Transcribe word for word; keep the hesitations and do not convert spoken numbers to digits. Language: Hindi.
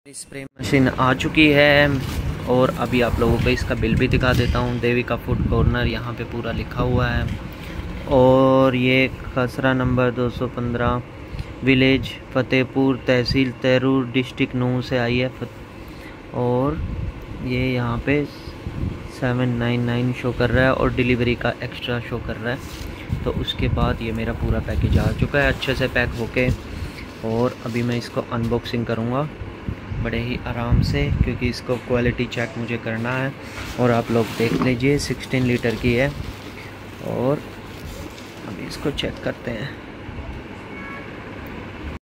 स्प्रे मशीन आ चुकी है और अभी आप लोगों को इसका बिल भी दिखा देता हूँ। देविका फूड कॉर्नर यहाँ पे पूरा लिखा हुआ है और ये खसरा नंबर दो सौ पंद्रह, विलेज फतेहपुर, तहसील तैरूर, डिस्ट्रिक्ट नूंह से आई है। और ये यहाँ पे सेवन नाइन नाइन शो कर रहा है और डिलीवरी का एक्स्ट्रा शो कर रहा है। तो उसके बाद ये मेरा पूरा पैकेज आ चुका है अच्छे से पैक होके, और अभी मैं इसको अनबॉक्सिंग करूँगा बड़े ही आराम से, क्योंकि इसको क्वालिटी चेक मुझे करना है। और आप लोग देख लीजिए सोलह लीटर की है और अभी इसको चेक करते हैं।